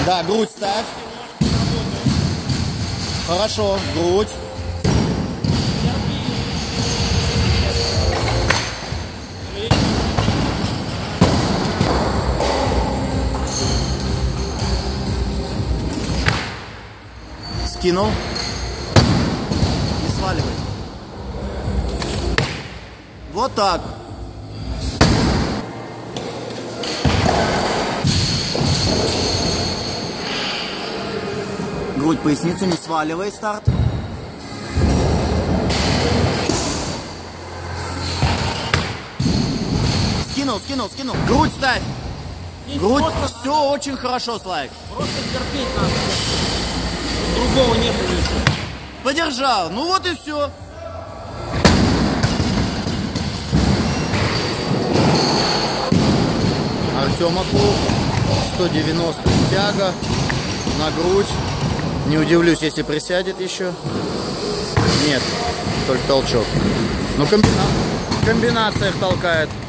Да, грудь ставь. Хорошо, грудь. Скинул. Не сваливай. Вот так. Грудь, поясницу не сваливай, старт. Скинул, скинул, скинул. Грудь ставь. Здесь Грудь, просто все очень хорошо, Славик. просто терпеть надо. Другого нет уже. Подержал, ну вот и все. Артем Акулов, 190 тяга на грудь. Не удивлюсь, если присядет еще. Нет, только толчок. Ну, в комбинациях толкает.